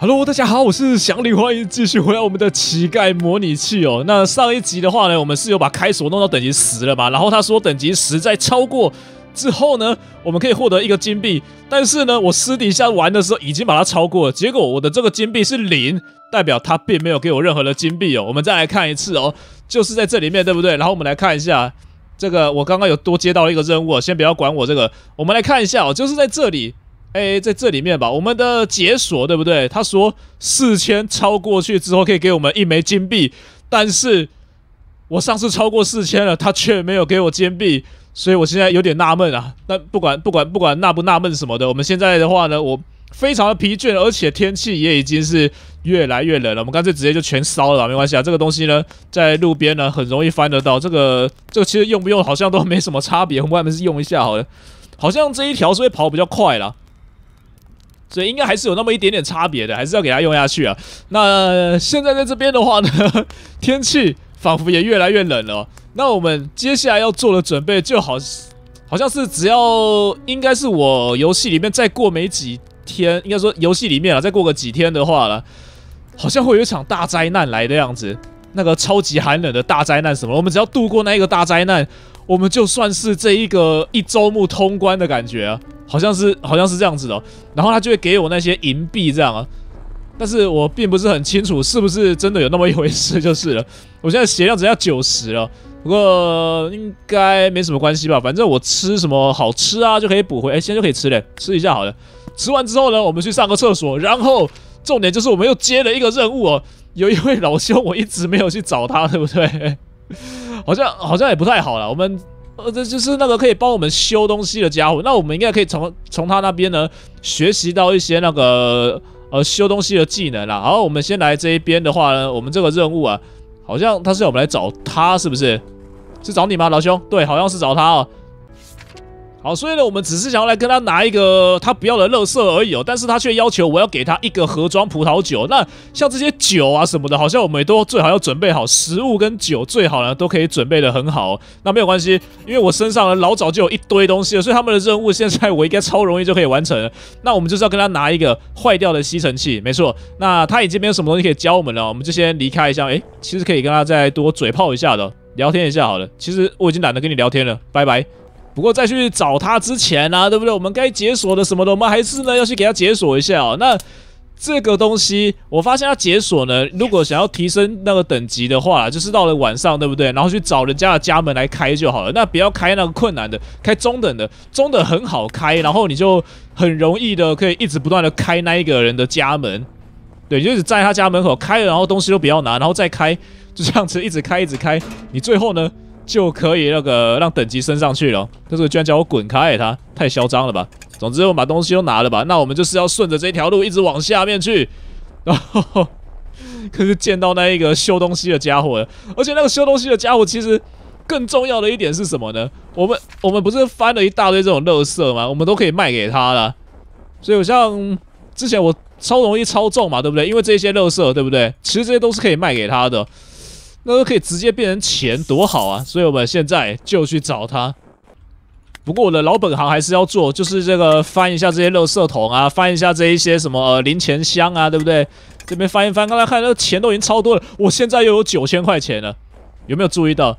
Hello， 大家好，我是祥林，欢迎继续回来我们的乞丐模拟器哦。那上一集的话呢，我们是有把开锁弄到等级10了嘛？然后他说等级10在超过之后呢，我们可以获得1个金币。但是呢，我私底下玩的时候已经把它超过了，结果我的这个金币是0，代表他并没有给我任何的金币哦。我们再来看一次哦，就是在这里面，对不对？然后我们来看一下这个，我刚刚有多接到了一个任务哦，先不要管我这个，我们来看一下哦，就是在这里。在这里面吧，我们的解锁对不对？他说4000超过去之后可以给我们1枚金币，但是我上次超过4000了，他却没有给我金币，所以我现在有点纳闷啊。但不管纳不纳闷什么的，我们现在的话呢，我非常的疲倦，而且天气也已经是越来越冷了。我们干脆直接就全烧了吧，没关系啊。这个东西呢，在路边呢很容易翻得到，这个其实用不用好像都没什么差别，我们还是用一下好了。好像这一条是会跑比较快啦。所以应该还是有那么一点点差别的，还是要给它用下去啊。那现在在这边的话呢，天气仿佛也越来越冷了。那我们接下来要做的准备就好像是只要应该是我游戏里面再过没几天，应该说游戏里面再过个几天的话了，好像会有一场大灾难来的样子。那个超级寒冷的大灾难什么，我们只要度过那一个大灾难，我们就算是这一个1周目通关的感觉啊。好像是这样子的，然后他就会给我那些银币这样啊，但是我并不是很清楚是不是真的有那么一回事就是了。我现在血量只要90了，不过应该没什么关系吧，反正我吃什么好吃啊就可以补回，现在就可以吃了，吃一下好了。吃完之后呢，我们去上个厕所，然后重点就是我们又接了一个任务哦，有一位老兄我一直没有去找他，对不对？好像也不太好了，我们。这就是那个可以帮我们修东西的家伙，那我们应该可以从他那边呢学习到一些那个修东西的技能啦。然后我们先来这一边的话呢，我们这个任务啊，好像他是要我们来找他，是不是？是找你吗，老兄？对，好像是找他哦。好，所以呢，我们只是想要来跟他拿一个他不要的垃圾而已哦，但是他却要求我要给他1个盒装葡萄酒。那像这些酒啊什么的，好像我们都最好要准备好，食物跟酒最好呢都可以准备的很好哦。那没有关系，因为我身上呢老早就有一堆东西了，所以他们的任务现在我应该超容易就可以完成了。那我们就是要跟他拿一个坏掉的吸尘器，没错。那他已经没有什么东西可以教我们了，我们就先离开一下。其实可以跟他再多嘴炮一下的，聊天一下好了。其实我已经懒得跟你聊天了，拜拜。不过在去找他之前啊，对不对？我们该解锁的什么的，我们还是呢要去给他解锁一下哦。那这个东西，我发现它解锁呢，如果想要提升那个等级的话，就是到了晚上，对不对？然后去找人家的家门来开就好了。那不要开那个困难的，开中等的，中等很好开，然后你就很容易的可以一直不断的开那一个人的家门。对，就一直在他家门口开了，然后东西都不要拿，然后再开，就这样子一直开一直开，你最后呢？就可以那个让等级升上去了，但是居然叫我滚开，他太嚣张了吧！总之我们把东西都拿了吧，那我们就是要顺着这条路一直往下面去，然后可是见到那一个修东西的家伙了，而且那个修东西的家伙其实更重要的一点是什么呢？我们不是翻了一大堆这种垃圾吗？我们都可以卖给他了，所以我像之前我超容易超重嘛，对不对？因为这些垃圾，对不对？其实这些都是可以卖给他的。那都可以直接变成钱，多好啊！所以我们现在就去找他。不过我的老本行还是要做，就是这个翻一下这些垃圾桶啊，翻一下这一些什么零钱箱啊，对不对？这边翻一翻，刚才看那个钱都已经超多了，我现在又有9000块钱了，有没有注意到？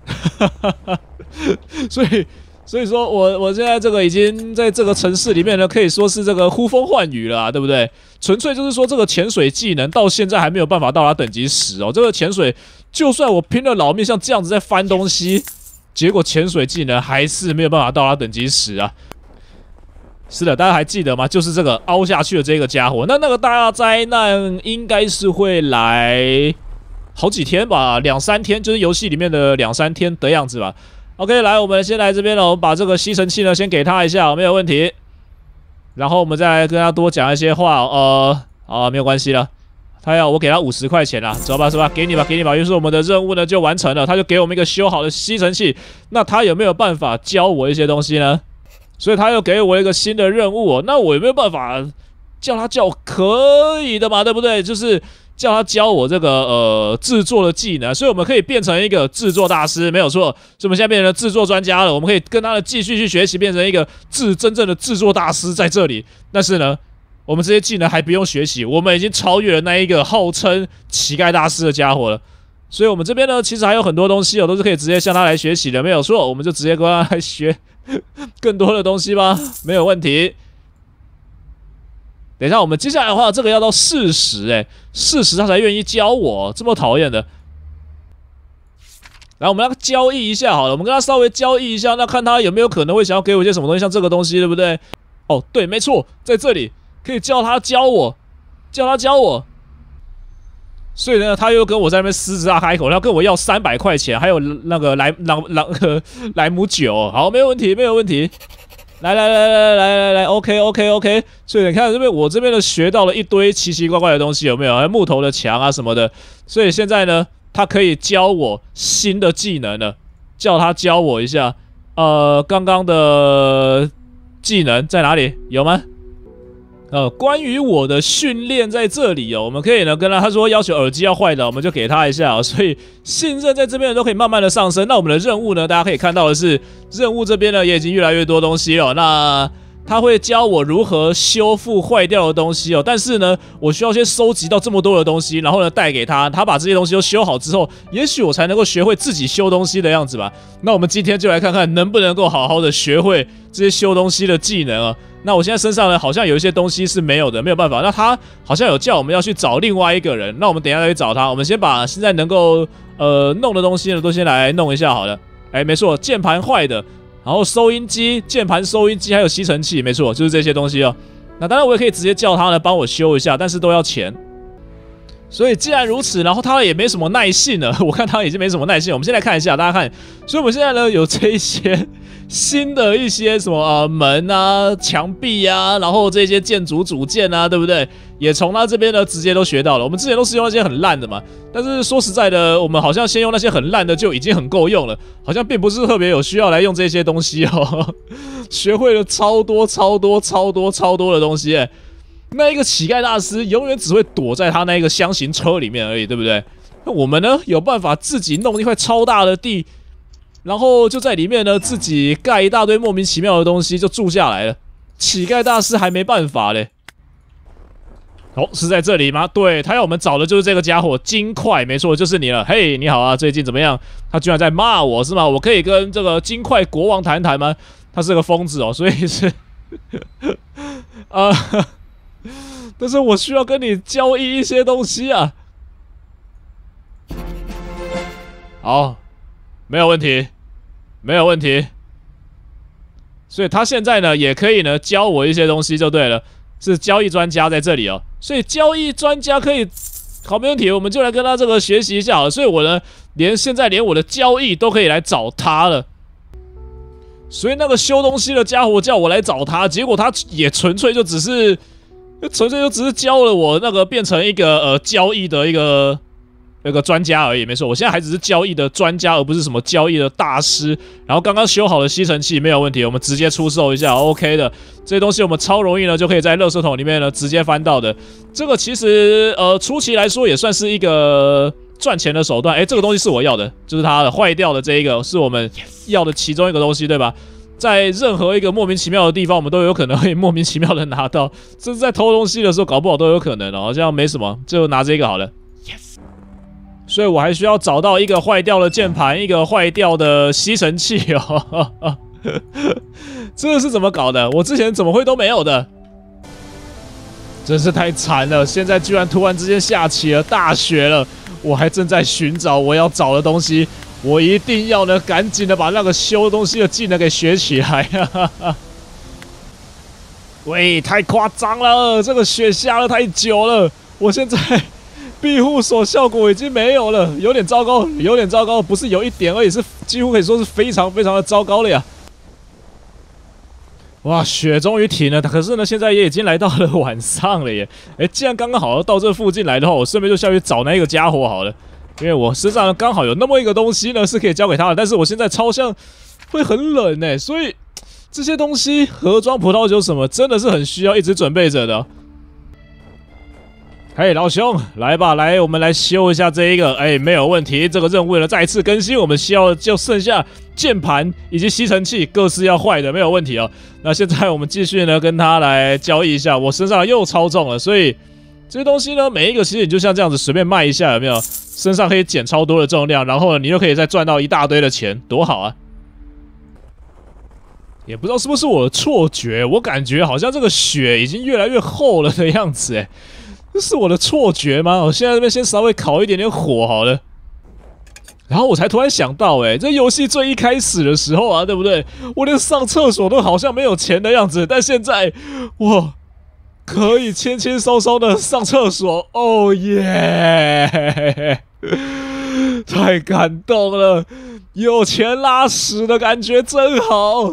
所以说我现在这个已经在这个城市里面呢，可以说是这个呼风唤雨了啊，对不对？纯粹就是说这个潜水技能到现在还没有办法到达等级10哦。这个潜水，就算我拼了老命像这样子在翻东西，结果潜水技能还是没有办法到达等级10啊。是的，大家还记得吗？就是这个凹下去的这个家伙。那个大灾难应该是会来好几天吧，2、3天，就是游戏里面的2、3天的样子吧。OK， 来，我们先来这边了，我们把这个吸尘器呢先给他一下，没有问题。然后我们再来跟他多讲一些话，没有关系了。他要我给他50块钱啦，走吧，是吧？给你吧，给你吧。于是我们的任务呢就完成了，他就给我们一个修好的吸尘器。那他有没有办法教我一些东西呢？所以他又给我一个新的任务哦。那我有没有办法叫他教？可以的嘛，对不对？就是叫他教我这个制作的技能，所以我们可以变成一个制作大师，没有错。所以我们现在变成了制作专家了，我们可以跟他的继续去学习，变成一个真正的制作大师在这里。但是呢， 我们这些技能还不用学习，我们已经超越了那一个号称乞丐大师的家伙了。所以我们这边呢，其实还有很多东西哦，都是可以直接向他来学习的，没有错。我们就直接跟他来学更多的东西吧，没有问题。等一下，我们接下来的话，这个要到40，40他才愿意教我，这么讨厌的。来，我们来交易一下好了，我们跟他稍微交易一下，那看他有没有可能会想要给我一些什么东西，像这个东西，对不对？哦，对，没错，在这里可以叫他教我，叫他教我。所以呢，他又跟我在那边狮子大开口，他跟我要300块钱，还有那个莱姆酒。好，没有问题，没有问题。来 ，OK。所以你看这边，我这边的学到了一堆奇奇怪怪的东西，有没有？还有木头的墙啊什么的。所以现在呢，他可以教我新的技能了，叫他教我一下。刚刚的技能在哪里？有吗？关于我的训练在这里哦，我们可以呢跟他说要求耳机要坏的，我们就给他一下哦。所以信任在这边都可以慢慢的上升。那我们的任务呢，大家可以看到的是，任务这边呢也已经越来越多东西了。那他会教我如何修复坏掉的东西哦，但是呢，我需要先收集到这么多的东西，然后呢带给他，他把这些东西都修好之后，也许我才能够学会自己修东西的样子吧。那我们今天就来看看能不能够好好的学会这些修东西的技能啊。那我现在身上呢，好像有一些东西是没有的，没有办法。那他好像有叫我们要去找另外一个人，那我们等一下再去找他。我们先把现在能够弄的东西呢，都先来弄一下好了。没错，键盘坏的，然后收音机、键盘收音机还有吸尘器，没错，就是这些东西哦。那当然我也可以直接叫他呢帮我修一下，但是都要钱。所以既然如此，然后他也没什么耐性了，我看他已经没什么耐性了。我们先来看一下，大家看，所以我们现在呢有这一些新的一些什么门啊、墙壁啊，然后这些建筑组件啊，对不对？也从他这边呢直接都学到了。我们之前都是用那些很烂的嘛，但是说实在的，我们好像先用那些很烂的就已经很够用了，好像并不是特别有需要来用这些东西哦。学会了超多的东西耶。那一个乞丐大师永远只会躲在他那一个箱型车里面而已，对不对？那我们呢，有办法自己弄一块超大的地，然后就在里面呢自己盖一大堆莫名其妙的东西就住下来了。乞丐大师还没办法嘞。哦，是在这里吗？对，他要我们找的就是这个家伙金块，没错，就是你了。嘿，你好啊，最近怎么样？他居然在骂我是吗？我可以跟这个金块国王谈谈吗？他是个疯子哦，所以是但是我需要跟你交易一些东西啊。好，没有问题，没有问题。所以他现在呢，也可以呢教我一些东西就对了，是交易专家在这里哦。所以交易专家可以，好，没问题，我们就来跟他这个学习一下好了。所以我呢，现在连我的交易都可以来找他了。所以那个修东西的家伙叫我来找他，结果他也纯粹就只是教了我那个变成一个交易的一个专家而已，没错，我现在还只是交易的专家，而不是什么交易的大师。然后刚刚修好的吸尘器没有问题，我们直接出售一下 ，OK 的。这些东西我们超容易呢就可以在垃圾桶里面呢直接翻到的。这个其实初期来说也算是一个赚钱的手段。这个东西是我要的，就是它的坏掉的这一个是我们要的其中一个东西，对吧？在任何一个莫名其妙的地方，我们都有可能会莫名其妙的拿到，甚至在偷东西的时候，搞不好都有可能哦。这样没什么，就拿这个好了。Yes。所以我还需要找到一个坏掉的键盘，一个坏掉的吸尘器哦。这个是怎么搞的？我之前怎么会都没有的？真是太惨了！现在居然突然之间下起了大雪了，我还正在寻找我要找的东西。我一定要呢，赶紧的把那个修东西的技能给学起来啊！喂，太夸张了，这个雪下了太久了，我现在庇护所效果已经没有了，有点糟糕，有点糟糕，不是有一点而已，是几乎可以说是非常的糟糕了呀！哇，雪终于停了，可是呢，现在也已经来到了晚上了耶！既然刚刚好到这附近来的话，我顺便就下去找那个家伙好了。因为我身上刚好有那么一个东西呢，是可以交给他的，但是我现在超像会很冷欸，所以这些东西盒装葡萄酒什么真的是很需要一直准备着的。 嘿，老兄，来吧，来，我们来修一下这一个。哎，没有问题。这个任务呢再一次更新，我们需要就剩下键盘以及吸尘器，各是要坏的，没有问题哦。那现在我们继续呢跟他来交易一下。我身上又超重了，所以这些东西呢，每一个其实你就像这样子随便卖一下，有没有？身上可以减超多的重量，然后呢，你又可以再赚到一大堆的钱，多好啊！也不知道是不是我的错觉，我感觉好像这个雪已经越来越厚了的样子，哎。这是我的错觉吗？我现在这边先稍微烤一点点火好了，然后我才突然想到，这游戏最一开始的时候啊，对不对？我连上厕所都好像没有钱的样子，但现在我可以轻轻松松的上厕所，哦耶！太感动了，有钱拉屎的感觉真好。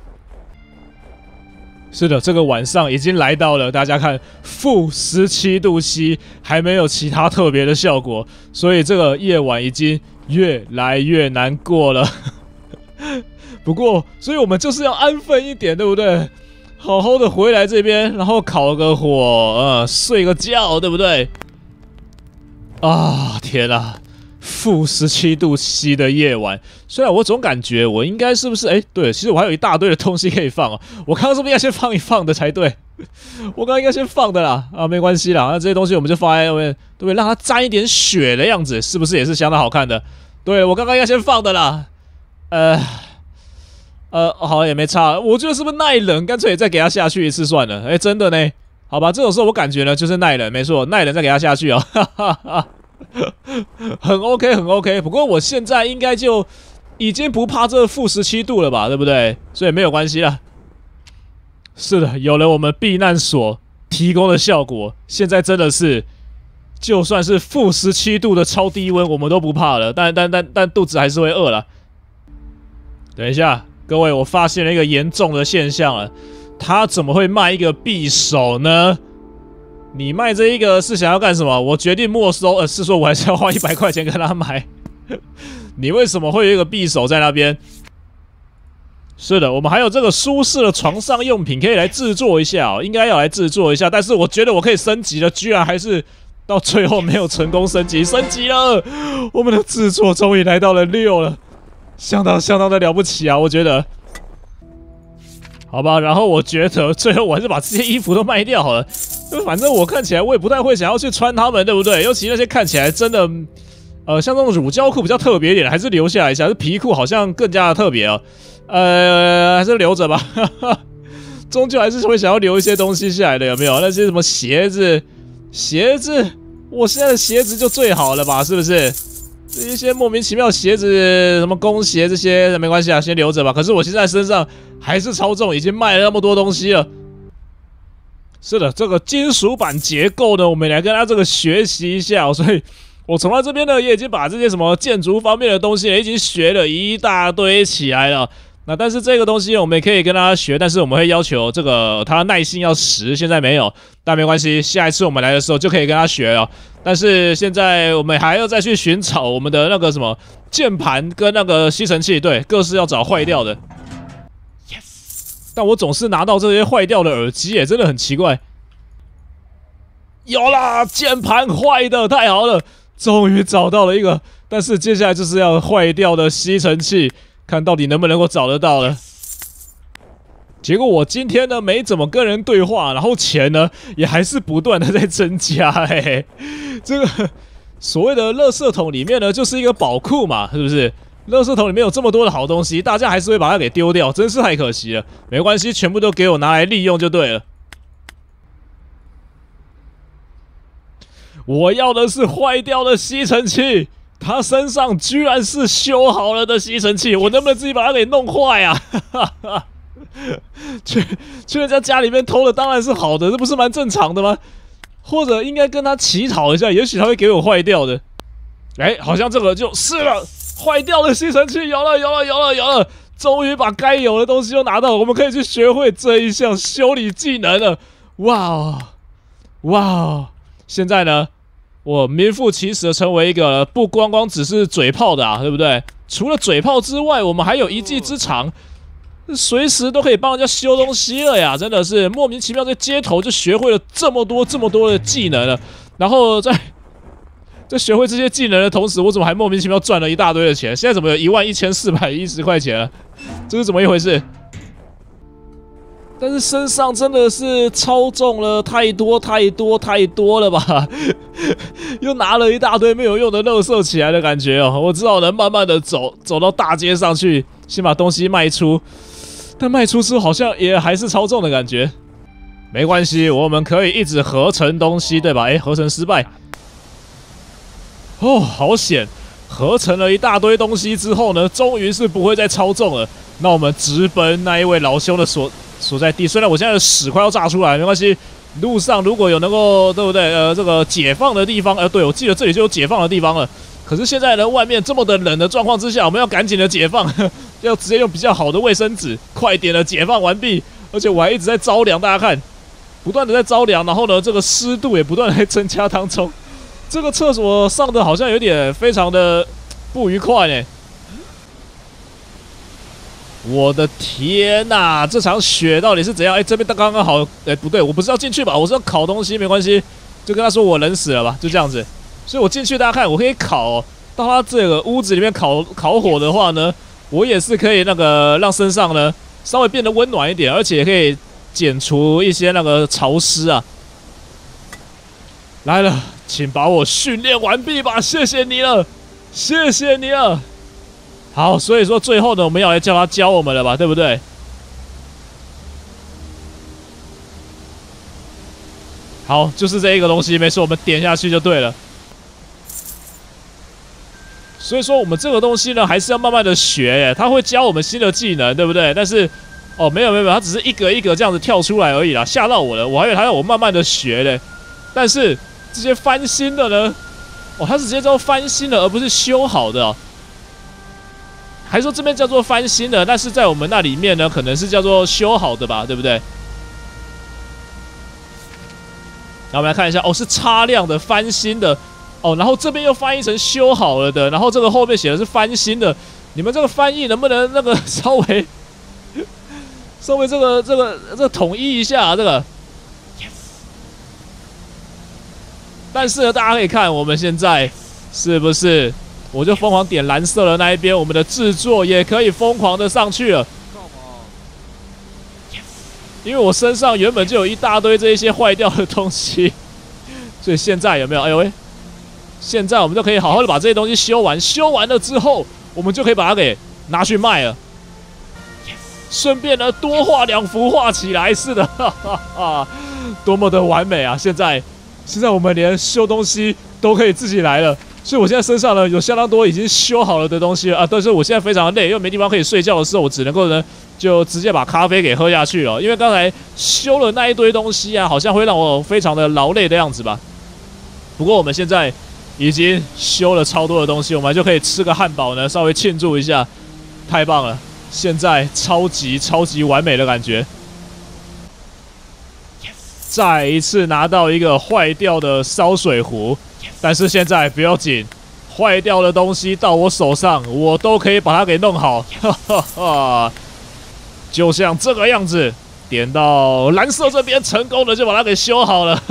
是的，这个晚上已经来到了，大家看-17度C，还没有其他特别的效果，所以这个夜晚已经越来越难过了。不过，所以我们就是要安分一点，对不对？好好的回来这边，然后烤个火，睡个觉，对不对？啊，天啊！-17度C 的夜晚，虽然我总感觉我应该是不是对，其实我还有一大堆的东西可以放哦。我刚刚是不是应该先放一放的才对？我刚刚应该先放的啦，没关系啦，那这些东西我们就放在外面，对不对？让它沾一点雪的样子，是不是也是相当好看的？对，我刚刚应该先放的啦。好也没差，我觉得是不是耐冷，干脆也再给它下去一次算了。真的呢，好吧，这种时候我感觉呢就是耐冷，没错，耐冷再给它下去哦，哈哈哈。很 OK， 很 OK。不过我现在应该就已经不怕这-17度了吧，对不对？所以没有关系了。是的，有了我们避难所提供的效果，现在真的是，就算是-17度的超低温，我们都不怕了。但肚子还是会饿了。等一下，各位，我发现了一个严重的现象了。他怎么会卖一个匕首呢？你卖这一个是想要干什么？我决定没收，是说我还是要花100块钱跟他买。你为什么会有一个匕首在那边？是的，我们还有这个舒适的床上用品可以来制作一下应该要来制作一下。但是我觉得我可以升级了，居然还是到最后没有成功升级。升级了，我们的制作终于来到了6了，相当的了不起啊！我觉得。好吧，然后我觉得最后我还是把这些衣服都卖掉好了，因为反正我看起来我也不太会想要去穿它们，对不对？尤其那些看起来真的，像这种乳胶裤比较特别一点，还是留下来一下。这皮裤好像更加的特别哦，还是留着吧，终究还是会想要留一些东西下来的，有没有？那些什么鞋子，我现在的鞋子就最好了吧，是不是？一些莫名其妙的鞋子，什么工鞋这些没关系啊，先留着吧。可是我现在身上还是超重，已经卖了那么多东西了。是的，这个金属板结构呢，我们来跟他这个学习一下所以我从他这边呢，也已经把这些什么建筑方面的东西已经学了一大堆起来了。那但是这个东西我们也可以跟他学，但是我们会要求这个他耐心要10，现在没有，但没关系，下一次我们来的时候就可以跟他学了。但是现在我们还要再去寻找我们的那个什么键盘跟那个吸尘器，对，各是要找坏掉的。Yes， 但我总是拿到这些坏掉的耳机，真的很奇怪。有啦，键盘坏的，太好了，终于找到了一个。但是接下来就是要坏掉的吸尘器。看到底能不能够找得到了。结果我今天呢没怎么跟人对话，然后钱呢也还是不断的在增加这个所谓的垃圾桶里面呢就是一个宝库嘛，是不是？垃圾桶里面有这么多的好东西，大家还是会把它给丢掉，真是太可惜了。没关系，全部都给我拿来利用就对了。我要的是坏掉的吸尘器。他身上居然是修好了的吸尘器，我能不能自己把它给弄坏啊？去人家家里面偷的当然是好的，这不是蛮正常的吗？或者应该跟他乞讨一下，也许他会给我坏掉的。好像这个就是了，坏掉的吸尘器有了，终于把该有的东西都拿到了，我们可以去学会这一项修理技能了。哇！现在呢？我名副其实的成为一个不光只是嘴炮的对不对？除了嘴炮之外，我们还有一技之长，随时都可以帮人家修东西了呀！真的是莫名其妙，在街头就学会了这么多的技能了。 然后在学会这些技能的同时，我怎么还莫名其妙赚了一大堆的钱？现在怎么有11410块钱了？这是怎么一回事？但是身上真的是超重了太多了吧？又拿了一大堆没有用的垃圾起来的感觉哦。我只好能慢慢的走到大街上去，先把东西卖出。但卖出之后好像也还是超重的感觉。没关系，我们可以一直合成东西，对吧？合成失败。哦，好险！合成了一大堆东西之后呢，终于是不会再超重了。那我们直奔那一位老兄的所在地。虽然我现在的屎快要炸出来，没关系。路上如果有能够，对不对？这个解放的地方，对，我记得这里就有解放的地方了。可是现在呢，外面这么的冷的状况之下，我们要赶紧的解放，要直接用比较好的卫生纸，快点的解放完毕。而且我还一直在着凉，大家看，不断的在着凉，然后呢，这个湿度也不断的在增加当中。这个厕所上的好像有点非常的不愉快呢。我的天哪，这场雪到底是怎样？这边刚刚好，不对，我不是要进去吧？我是要烤东西，没关系，就跟他说我冷死了吧，就这样子。所以我进去，大家看，我可以烤哦。到他这个屋子里面烤火的话呢，我也是可以那个让身上呢稍微变得温暖一点，而且也可以减除一些那个潮湿啊。来了，请把我训练完毕吧，谢谢你了，谢谢你了。好，所以说最后呢，我们要来叫他教我们了吧，对不对？好，就是这一个东西，没错，我们点下去就对了。所以说我们这个东西呢，还是要慢慢的学耶，他会教我们新的技能，对不对？但是，哦，没有，他只是一个一个这样子跳出来而已啦，吓到我了，我还以为他要我慢慢的学嘞。但是这些翻新的呢，哦，他是直接叫翻新的，而不是修好的哦。还说这边叫做翻新的，但是在我们那里面呢，可能是叫做修好的吧，对不对？然后我们来看一下，哦，是擦亮的翻新的，哦，然后这边又翻译成修好了的，然后这个后面写的是翻新的，你们这个翻译能不能那个稍微这个统一一下啊？这个。但是呢，大家可以看我们现在是不是？我就疯狂点蓝色的那一边，我们的制作也可以疯狂的上去了。因为我身上原本就有一大堆这一些坏掉的东西，所以现在有没有？哎呦喂！现在我们就可以好好的把这些东西修完，修完了之后，我们就可以把它给拿去卖了。顺便呢，多画2幅画起来，是的，哈哈哈，多么的完美啊！现在我们连修东西都可以自己来了。所以我现在身上呢有相当多已经修好了的东西了啊，但是我现在非常的累，因为没地方可以睡觉的时候，我只能够呢就直接把咖啡给喝下去了。因为刚才修了那一堆东西啊，好像会让我非常的劳累的样子吧。不过我们现在已经修了超多的东西，我们就可以吃个汉堡呢，稍微庆祝一下，太棒了！现在超级完美的感觉。再一次拿到一个坏掉的烧水壶。但是现在不要紧，坏掉的东西到我手上，我都可以把它给弄好，哈哈哈！就像这个样子，点到蓝色这边，成功的就把它给修好了，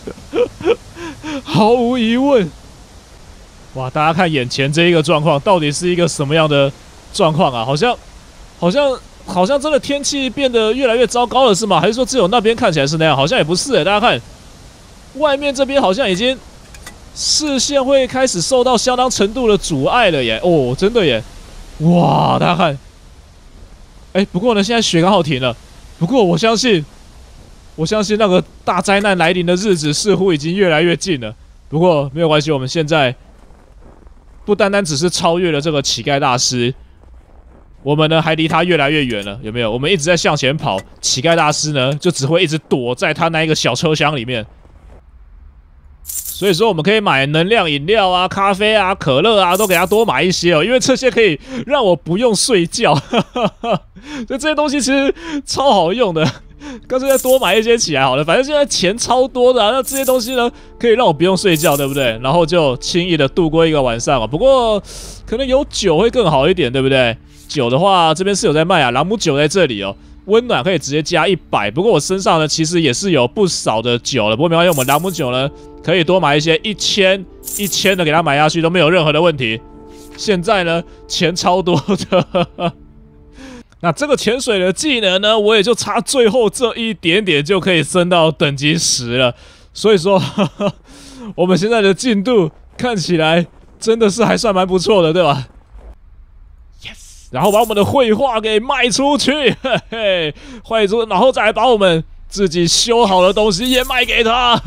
毫无疑问。哇，大家看眼前这一个状况，到底是一个什么样的状况啊？好像真的天气变得越来越糟糕了，是吗？还是说只有那边看起来是那样？好像也不是大家看，外面这边好像已经。视线会开始受到相当程度的阻碍了耶！哦，真的耶！哇，大家看，不过呢，现在雪刚好停了。不过我相信那个大灾难来临的日子似乎已经越来越近了。不过没有关系，我们现在不单单只是超越了这个乞丐大师，我们呢还离他越来越远了，有没有？我们一直在向前跑，乞丐大师呢就只会一直躲在他那一个小车厢里面。所以说，我们可以买能量饮料啊、咖啡啊、可乐啊，都给他多买一些哦，因为这些可以让我不用睡觉。所以这些东西其实超好用的，干脆再多买一些起来好了。反正现在钱超多的啊，那这些东西呢，可以让我不用睡觉，对不对？然后就轻易的度过一个晚上啊。不过可能有酒会更好一点，对不对？酒的话，这边是有在卖啊，朗姆酒在这里哦。 温暖可以直接加100，不过我身上呢其实也是有不少的酒了，不过没关系，我们朗姆酒呢可以多买一些1000的给它买下去都没有任何的问题。现在呢钱超多的，那这个潜水的技能呢，我也就差最后这一点点就可以升到等级10了，所以说我们现在的进度看起来真的是还算蛮不错的，对吧？然后把我们的绘画给卖出去，嘿嘿，卖出，然后再来把我们自己修好的东西也卖给他，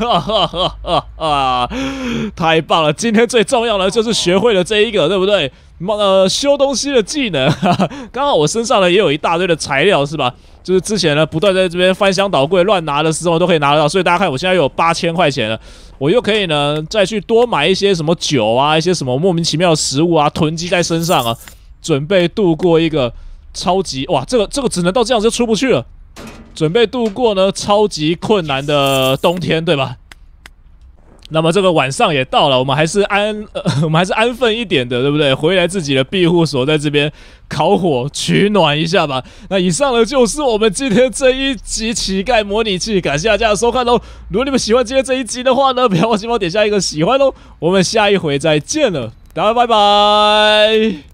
太棒了！今天最重要的就是学会了这一个，对不对？修东西的技能，刚好我身上呢也有一大堆的材料，是吧？就是之前呢不断在这边翻箱倒柜乱拿的时候都可以拿得到，所以大家看我现在有8000块钱了，我又可以呢再去多买一些什么酒啊，一些什么莫名其妙的食物啊，囤积在身上啊。准备度过一个超级哇，这个只能到这样就出不去了。准备度过呢超级困难的冬天，对吧？那么这个晚上也到了，我们还是安分一点的，对不对？回来自己的庇护所，在这边烤火取暖一下吧。那以上呢就是我们今天这一集乞丐模拟器，感谢大家的收看喽。如果你们喜欢今天这一集的话呢，不要忘记帮我点下一个喜欢喽。我们下一回再见了，大家拜拜。